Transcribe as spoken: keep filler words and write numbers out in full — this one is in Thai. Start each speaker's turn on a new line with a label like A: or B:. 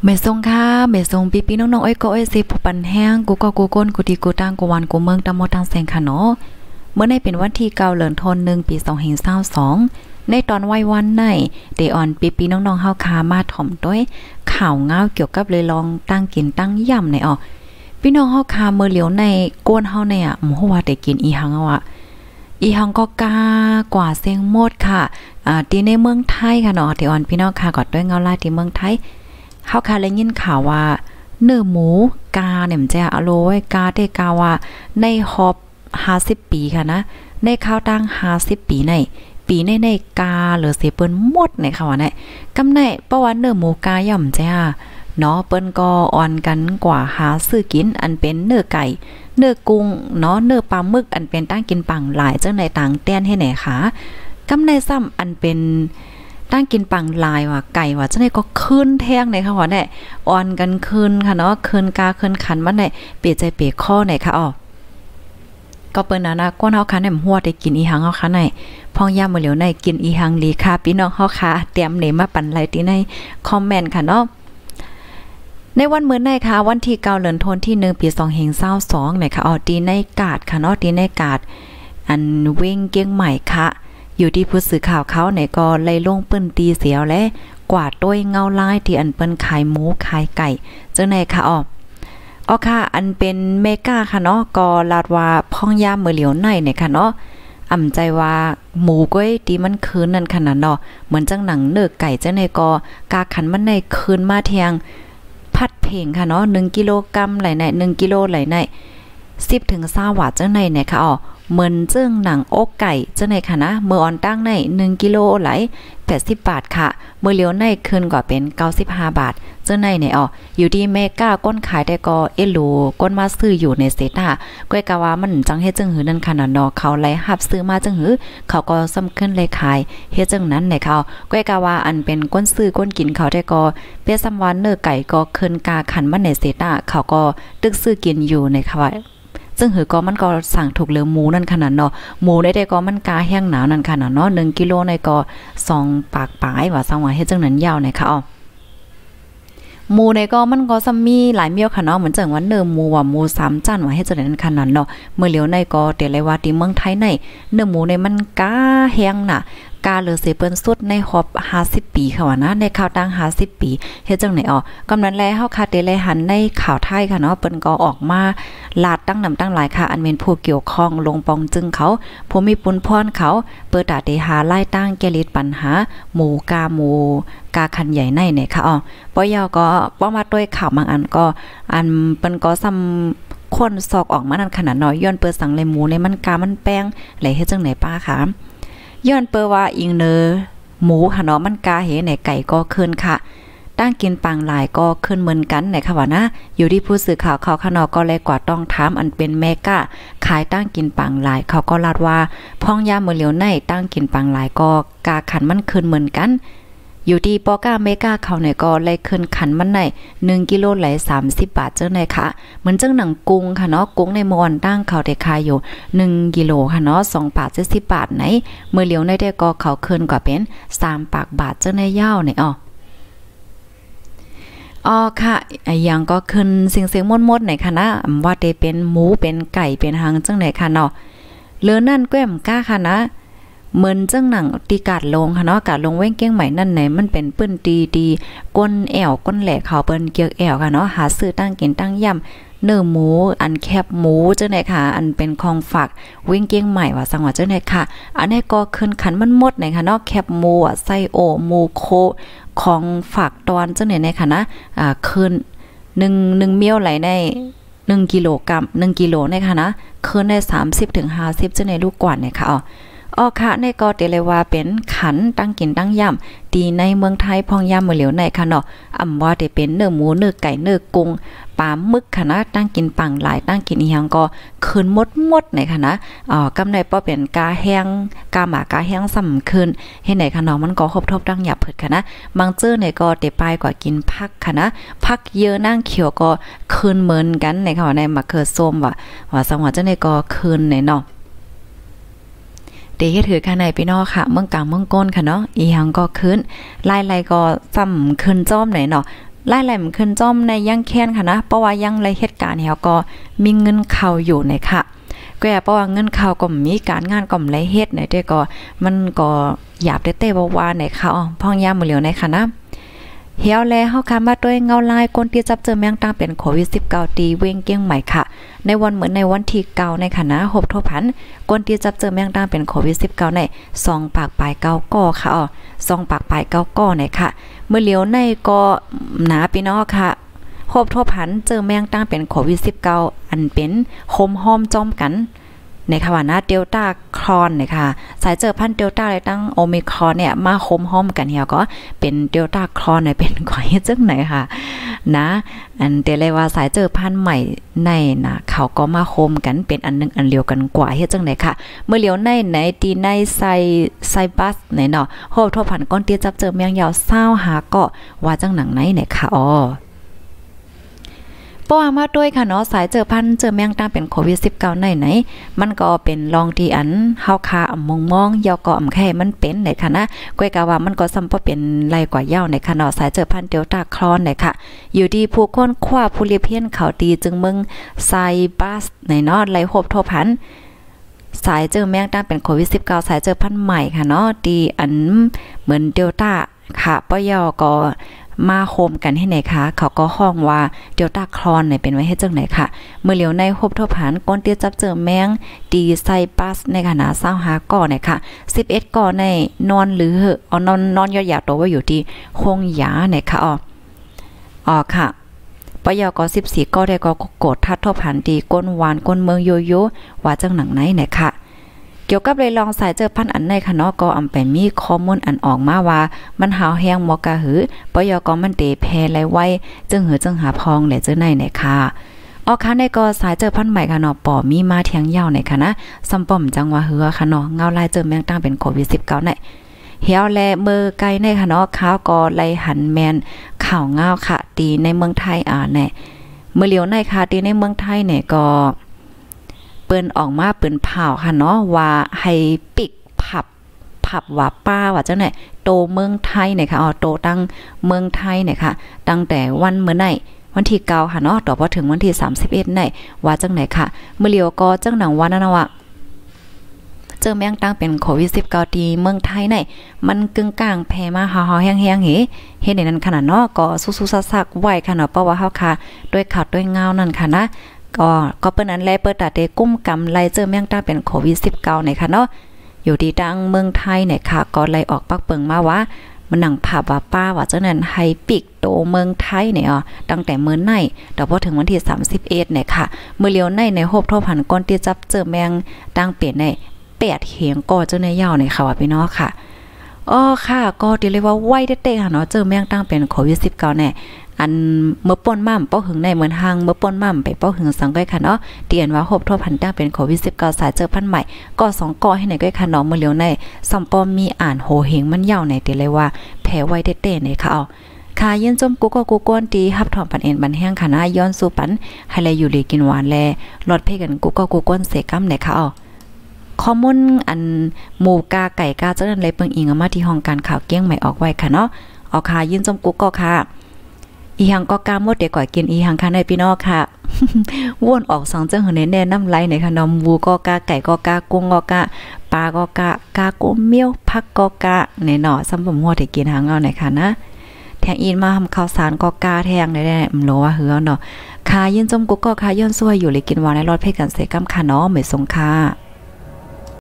A: เมซงค่ะเมซงปีปีน้องๆอ้อยก็อ้อยสิผู้ปันแห้งกูก็กูก้นกูดีกูตั้งกูวันกูเมืองตะมดทางแสงค่ะเนาะเมื่อในเป็นวันที่เก้าเดือนธันวาคมปีสองพันยี่สิบสองในตอนวัยวันในเดออนปีปีน้องๆเฮาคามาถ่อมด้วยข่าวง้าวเกี่ยวกับเลยลองตั้งกินตั้งย่ำในอ๋อพี่น้องเฮาคาเมื่อเหลียวในก้นเฮาเนี่ยอ่ะบ่ฮู้ว่าได้กินอีหังเอาอ่ะอีหังก็กากว่าเสียงหมดค่ะอ่าที่ในเมืองไทยค่ะเนาะเดออนพี่น้องค่ะกอดด้วยเงาลายที่เมืองไทยเฮาค่ะได้ยินข่าวว่าเนื้อหมูกาเนี่ยมันจะอร่อยกาได้กาว่าในฮอบห้าสิบปีค่ะนะในข้าวตั้งห้าสิบปีในปีในในกาเหลือเสียเปิ้นหมดในค่ะว่าเนี่ยกำไนเพราะว่าเนื้อหมูกาย่อมจ้าเนาะเปิ้นก็อ่อนกันกว่าหาซื้อกินอันเป็นเนื้อไก่เนื้อกุ้งเนาะเนื้อปลาหมึกอันเป็นตั้งกินปังหลายจังในต่างแต้นให้ไหนคะกำไนซ้ำอันเป็นตั้งกินปังลายว่ะไก่ว่าจังได๋ก็คืนแท่งในค่ะว่าเนี่ยอ่อนกันคืนค่ะเนาะคืนกาคืนขันมันได้เปใจเปข้อไหนค่ะอ้อก็เปิ้นน่ะนะก้นเฮาคันได้หัวได้กินอีหังเฮาคันไหนพ่องย่ามมื้อเหลียวในกินอีหังลีค่ะพี่น้องเฮาค่ะเตรียมเหนมาปันไหลติในคอมเมนต์ค่ะเนาะในวันมื้อในค่ะวันที่เก้าเดือนธันวาคมที่หนึ่งปีสองพันยี่สิบสองเนี่ยค่ะอ๋อตีในกาดค่ะเนาะตีในกาดอันเว้งเกียงใหม่ค่ะอยู่ที่ผู้สื่อข่าวเขาเนี่ยก็ไล่ลงเปิ้นตีเสียวและกวาดต้วยเงาลายที่อันเปิ้นขายหมูขายไก่จังได๋ค่ะอ๋ออ๋อค่ะอันเป็นเมกาค่ะเนาะก็ลาดว่าพ่องยามมื้อเหลียวในเนี่ยค่ะเนาะอ่ำใจว่าหมูก้อยที่มันคืนนั่นขนาดเนาะเหมือนจังหนังเนื้อไก่จังได๋ก็กาขันมันในคืนมาเที่ยงพัดเพลงค่ะเนาะหนึ่งกิโลกรัมไหลในหนึ่งกิโลไหลในสิบถึงยี่สิบวัตต์จังได๋เนี่ยค่ะอ๋อเหมือนเจิ้งหนังอกไก่จังได๋ค่ะนะเมื่อออนตั้งในหนึ่งกิโลไหลแปดสิบบาทค่ะเมื่อเหลียวในคืนกว่าเป็นเก้าสิบห้าบาทจังได๋เนี่ยอ๋ออยู่ที่เมกาก้นขายได้ก็เอลูก้นมาซื้ออยู่ในเซตาก้อยกะว่ามันจังเฮ็ดจังหือนั่นค่ะเนาะเขาไล่รับซื้อมาจังหือเขาก็ซ้ำขึ้นเลยขายเฮ็ดจังนั้นเนี่ยเขาก้อยกะว่าอันเป็นก้นซื้อก้นกินเขาได้ก็เปียซ้ำวันเนื้อไก่ก็คืนกาขันมันในเซตาเขาก็ตึกซื้อกินอยู่ในค่ะซึ่งหือก็มันก็สั่งถูกเหลือหมูนั่นขนาดเนาะหมูได้ได้ก็มันกาแห้งหนาวนั่นขนาดเนาะหนึ่งกิโลในก็สองปากปลายว่าสังว่าเฮ็ดจังนั้นยาวในค่ะอ๋อหมูในก็มันก็ซัมมีหลายเมียวค่ะเนาะเหมือนจังว่าเนื้อหมูว่าหมูสามจั่นว่าเฮ็ดจังนั้นขนาดเนาะเมื่อเหลียวในก็แต่เลยว่าที่เมืองไทยในเนื้อหมูในมันกาแห้งน่ะกาเหลือเสเปิ้นสุดในฮอบห้าสิบปีค่ะว่านะในข่าวตั้งห้าสิบปีเฮ็ดจังไหนอ๋อกำนั้นแลเฮาคาเตเลยหันในข่าวไทยค่ะเนาะเปิ้นก็ออกมาลาดตั้งนำตั้งหลายค่ะอันเป็นผู้เกี่ยวข้องลงปองจึงเขาผู้มีปุนพรเขาเปิดตาเตหาไล่ตั้งแก้ลิดปัญหาหมูกาหมูกาคันใหญ่ในเนี่ยค่ะอ๋อปอยอก็บ่มาด้วยข่าวบางอันก็อันเปิ้นก็ซ้ำคนซอกออกมานั่นขนาดน้อยย้อนเปิดสั่งเลยหมูในมันกามันแป้งไหลเฮ็ดจังไหนป้าค่ะย้อนเปอว่าอิงเนอหมูค่ะเนาะมันกาเหไหนไก่ก็ขึ้นค่ะตั้งกินปังหลายก็ขึ้นเหมือนกันไหนค่ะว่านะอยู่ที่ผู้สื่อข่าวเขาค่ะเนาะก็เลยกว่าต้องถามอันเป็นแม่ก้าขายตั้งกินปังหลายเขาก็ลาดว่าพ่องยามมื้อเหลียวในตั้งกินปังหลายก็กาขันมันขึ้นเหมือนกันอยู่ที่ปอก้าเมกาเขาเนี่ยก็เลยขึ้นขันมันในหนึ่งกิโลไหลสามสิบบาทเจ้าไหนค่ะเหมือนจังหนังกุ้งค่ะเนาะกุ้งในมอนตั้งเขาได้ขายอยู่หนึ่งกิโลค่ะเนาะสองบาทเจ็ดสิบบาทไหนเมื่อเหลียวในได้ก็เขาขึ้นกว่าเป็นสามปากบาทเจ้าในยาวเนี่ยอ๋ออ๋อค่ะไอ้ยังก็ขึ้นเสียงๆมดๆไหนค่ะนะว่าได้เป็นหมูเป็นไก่เป็นหางจังไหนค่ะเนาะเหลือนั่นแก้มก้าค่ะนะเหมือนจังหนังตีกาดลงค่ะเนาะกาดลงเว้งเก้งใหม่นั่นไหนมันเป็นปื้นตีดีก้นแอวก้นแหลกเขาเปิ้นเกียกแอวค่ะเนาะหาซื้อตั้งกินตั้งย่ำเนื้อหมูอันแคบหมูจังไหนค่ะอันเป็นของฝากเว้งเก้งใหม่ว่าสังว่าจังไหนค่ะอันนี้ก็ขึ้นขันมันหมดไหนค่ะเนาะแคบหมูอ่ะไส้โอหมูโคของฝากตอนจังไหนในค่ะนะอ่าขึ้นหนึ่ง หนึ่งเมี่ยวไหลในหนึ่งกิโลกรัมหนึ่งกิโลในค่ะนะขึ้นได้สามสิบถึงห้าสิบจังไหนลูกกว่าเนี่ยค่ะอ๋ออ๋อค่ะในก็เตเลยว่าเป็นขันตั้งกินตั้งย่ำตีในเมืองไทยพองย่ำมื้อเหลียวในค่ะเนาะอำว่าได้เป็นเนื้อหมูเนื้อไก่เนื้อกุ้งปลาหมึกค่ะนะตั้งกินปังหลายตั้งกินอีหยังก็คืนหมดๆในค่ะนะอ๋อกำไดป้อเป็นกาแห้งกาหมากาแห้งซ้ำคืนเฮ็ดไหนค่ะเนาะมันก็ครบทบตั้งหยับเพิดค่ะนะบางเจ้อเนี่ยก็เตปลายกว่ากินผักค่ะนะผักเยอะนั่งเขียวก็คืนเหมือนกันในค่ะว่าในมะเขือส้มว่าว่าสังว่าจังได๋ก็คืนในเนาะเดเฮ็ดถือค่ะในพี่น้องค่ะเมืองกลางเมืองก้นค่ะเนาะอีหังก็ขึ้นไล่ๆก็ซ้ำขึ้นจ้อมไหนเนาะไล่แหลมขึ้นจ้อมในย่างแค้นค่ะนะเพราะว่ายังไรเหตุการณ์เฮาก็มีเงินเข้าอยู่ในค่ะก็เพราะว่าเงินเข้าก็มีการงานก็ไรเฮ็ดในเด้ก็มันก็หยาบเต้ๆว่าๆในค่ะอ๋อพ่องยามมื้อเหลียวในค่ะนะเฮียวแลเฮาคามาด้วยเงาลายคนที่จับเจอแมงตางเป็นโควิดสิบเก้าตีเวงเกี้ยงใหม่ค่ะในวันเหมือนในวันที่เก้าในคณะหบทบพันคนที่จับเจอแมงตางเป็นโควิดสิบเก้าในสองปากปลายเก้าก้อค่ะอ๋อสองปากปลายเก้าก้อในค่ะเมื่อเหลียวในก็หนาพี่น้องค่ะหบทบพันเจอแมงตางเป็นโควิดสิบเก้าอันเป็นโฮมห้อมจอมกันในค่ะว่านะเดลต้าครอนนะคะสายเจอพันเดลต้าเลยตั้งโอมิครอนเนี่ยมาโฮมห้อมกันเฮียก็เป็นเดลต้าครอนเนี่ยเป็นกว่าเฮ็ดจังไหนค่ะนะอันเตเลยว่าสายเจอพันใหม่ในนะเขาก็มาโฮมกันเป็นอันนึงอันเดียวกันกว่าเฮ็ดจังไหนค่ะเมื่อเหลียวในไหนตีในไซไซบัสไหนเนาะโฮมทั่วพันก้อนเตี้ยจับเจอแมงยาวเศร้าหาก็ว่าจังหนังไหนเนี่ยค่ะอ๋อเพราะว่ามาด้วยค่ะเนาะสายเจอพันเจอแมงตางเป็นโควิดสิบเก้าไหนไหนมันก็เป็นลองที่อันเฮาคาอ่ำมองมองยอก็อ่ำแค่มันเป็นไหนค่ะนะก้อยกะว่ามันก็ซ้ำบ่เป็นไรกว่าเย้าในค่ะเนาะสายเจอพันเดลต้าครอนไหนค่ะอยู่ดีผู้คนคว้าผู้เลียเพี้ยนเขาตีจึงเมืองไซบัสในเนาะไหลหบทั่วพันสายเจอแมงตางเป็นโควิดสิบเก้าสายเจอพันใหม่ค่ะเนาะตีอันเหมือนเดลต้าค่ะปยอก็มาโฮมกันให้ไหนคะเขาก็ห้องว่าเดลต้าครอนเนี่ยเป็นไว้ให้จังไหนค่ะเมื่อเหลียวในพบทบผ่านก้นเตี้ยจับเจอแมงดีไซปัสในขณะเศร้าหาก่อเนี่ยค่ะสิบเอ็ดก่อในนอนหรืออ๋อนอนนอนยอดหยาตัวว่าอยู่ที่คงหยาเนี่ยค่ะอ๋ออ๋อค่ะปยก็สิบสี่ก็ได้ก็โกดทัดทบผ่านดีก้นหวานก้นเมืองโยโย่ว่าจังหนังไหนเนี่ยค่ะเกี่ยวกับเลยลองสายเจอพันอันในค่ะเนาะก็อำไปมีข้อมูลอันออกมาว่ามันหาวแห้งหมอกะหือปยก็มันเตแพไหลไว้จึงหือจึงหาพองแหละเจอในไหนค่ะออกค่ะในก็สายเจอพันใหม่ค่ะเนาะป่อมีมาเทียงยาวในค่ะนะซัมป้อมจังว่าเหือค่ะเนาะเงาลายเจอแมงตั้งเป็นโควิดสิบเก้าในเหี่ยวแลมือไกลในค่ะเนาะข้าวก็ไล่หันแมนข่าวเงาค่ะตีในเมืองไทยอ่าแน่เมื่อเหลียวในค่ะตีในเมืองไทยเนี่ยก็เปิ้นออกมาเปิ้นเผาค่ะเนาะว่าให้ปิกผับผับว่าป้าว่าจังไหนโตเมืองไทยเนี่ยค่ะอ๋อโตตั้งเมืองไทยเนี่ยค่ะตั้งแต่วันเมื่อไหนวันที่เก้าค่ะเนาะต่อพอถึงวันที่สามสิบเอ็ดไหนว่าจังไหนค่ะเมื่อเหลียวก็จังหนังว่านั่นน่ะว่าเจอแมงตั้งเป็นโควิดสิบเก้าที่เมืองไทยไหนมันกึ่งกลางแผ่มาหาวๆแห้งๆเฮเฮ็ดในนั้นขนาดเนาะก็สู้ๆซักๆไว้ค่ะเนาะเพราะว่าเฮาค่ะด้วยข่าวด้วยเงานั่นค่ะนะก็ก็เปิ้นอันแลเปิดตาเตกุ้มกำไล่เจอแมงตาเป็นโควิดสิบเก้าเนี่ยค่ะเนาะอยู่ที่ดังเมืองไทยเนี่ยค่ะก็ไล่ออกปักเปิงมาว่ามันหนังภาพว่าป้าว่าจังนั้นให้ปิกโตเมืองไทยเนี่ยอ๋อตั้งแต่มื้อไหนเดี๋ยวพอถึงวันที่สามสิบเอ็ดเนี่ยค่ะมื้อเลียวในในโฮบทบพันก้นที่จับเจอแมงตั้งเปลี่ยนในแปดเหียงก็เจ้าในยาวเนี่ยค่ะว่าพี่น้องค่ะอ๋อค่ะก็เดี๋ยวเลยว่าไว้เต้ๆค่ะเนาะเจอแมงตั้งเป็นโควิดสิบเก้าแน่อันเมื่อป่นม่ำเป้าหึงในเหมือนหางเมื่อป่นม่ำไปเป้าหึงสังก้อยค่ะเนาะเตียนว่าหบทั่วพันตั้งเป็นโควิดสิบเก้าสายเจอพันใหม่ก็สองก่อให้ไหนก้อยค่ะเนาะเมื่อเลียวในซัมปอมมีอ่านโหเหงมันยาวในเตียเลยว่าแพ้ไว้เต้ๆเนี่ยค่ะเอาค่ะยินจมกูก็กูก้นตีฮับถอมปันเอ็นบันแห้งค่ะนะย้อนสู่ปันให้เลยอยู่ลีกินหวานแลลดเพ่กันกูก็กูก้นเสกัมเนี่ยค่ะเอาข้อมูลอันหมูกาไก่กาจังนั้นเลยเปิงอิงมาที่ห้องการข่าวเกี้ยงใหม่ออกไว้ค่ะเนาะเอาค่ะยินจมกูก็ค่ะอีหังก็กาหมดเด็กก่อยกินอีหังค่ะในพี่น้องค่ะวนออกสองจังหือแน่ๆน้ำไหลในค่ะนมวูก็กาไก่ก็กากุ้งก็กาปลาก็กากากุ้งเมี้ยวผักก็กาในหน่อซ้ำบ่มหัวที่กินหางเอาในค่ะนะแทงอินมาทำข้าวสารก็กาแทงได้ๆมันโลว่าเหือเนาะค่ะยินจมกูก็ค่ะย้อนซวยอยู่เลยกินหวานในรอดเพ่กันเสกำค่ะเนาะไม่สงค่ะ